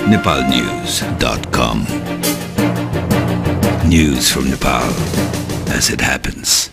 nepalnews.com. News from Nepal as it happens.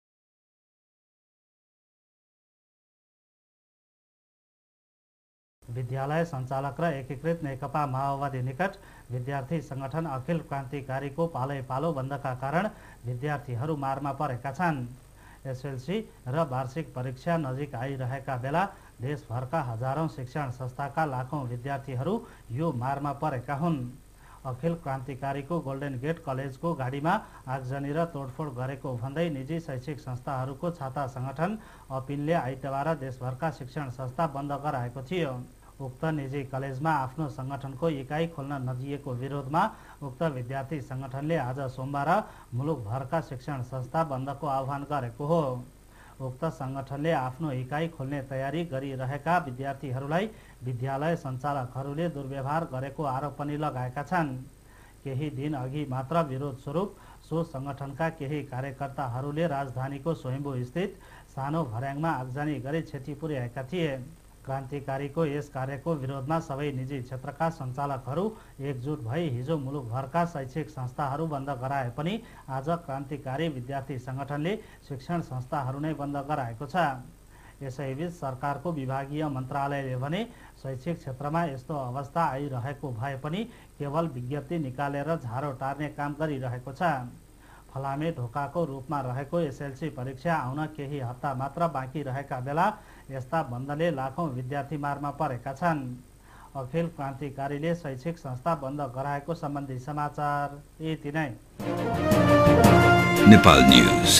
विद्यालय सञ्चालक र एकीकृत नेकपा माओवादी निकट विद्यार्थी संगठन अखिल क्रान्तिकारीको पालै-पालो बन्दका कारण विद्यार्थीहरू मारमा परेका छन्। एसएलसी र वार्षिक परीक्षा नजिक आइरहेका बेला देशभरका हजारौं शिक्षण संस्थाका लाखौं विद्यार्थीहरू यो मारमा परेका हुन्। अखिल क्रान्तिकारीको गोल्डन गेट कलेजको गाडीमा आगजनी र तोडफोड गरेको भन्दै निजी शैक्षिक संस्थाहरूको छाता संगठन अपिलले आइतबार देशभरका शिक्षण संस्था बन्द गराएको थियो। उक्त निजी कलेजमा आफ्नो संगठनको इकाइ खोल्न नदिएको विरोधमा उक्त विद्यार्थी संगठनले आज सोमबार मुलुकभरका शिक्षण संस्था बन्दको आह्वान गरेको हो। उक्त संगठनले आफ्नो इकाइ खोल्ने तयारी गरिरहेका विद्यार्थीहरूलाई विद्यालय सञ्चालकहरूले दुर्व्यवहार गरेको आरोप पनि लगाएका छन्। केही दिन अघि मात्र विरोध स्वरूप सो संगठनका केही कार्यकर्ताहरूले राजधानीको स्वयम्भू स्थित सानो भर्याङमा आगजनी गरी क्षति पुर्याएका थिए। क्रान्तिकारीको यस कार्यको विरोधमा सबै निजी क्षेत्रका सञ्चालकहरू एकजुट भई हिजो मुलुकभरका शैक्षिक संस्थाहरू बन्द गराए पनि आज क्रान्तिकारी विद्यार्थी संगठनले शिक्षण संस्थाहरू नै बन्द गराएको छ। यसैबीच सरकारको विभागीय मन्त्रालयले भने शैक्षिक क्षेत्रमा यस्तो अवस्था आइरहेको भए पनि केवल विज्ञप्ति निकालेर झारो टार्ने काम गरिरहेको छ। फलामे ढोकाको रूपमा रहेको एसएलसी परीक्षा आउन केही हप्ता मात्र बाँकी रहेका बेला यस्ता बन्दले लाखौं विद्यार्थी मारमा परेका छन्। अखिल क्रान्तिकारीले शैक्षिक संस्था बन्द गराएको सम्बन्धी समाचार यति नै।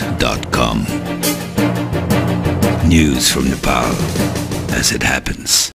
nepalnews.com. News from Nepal as it happens.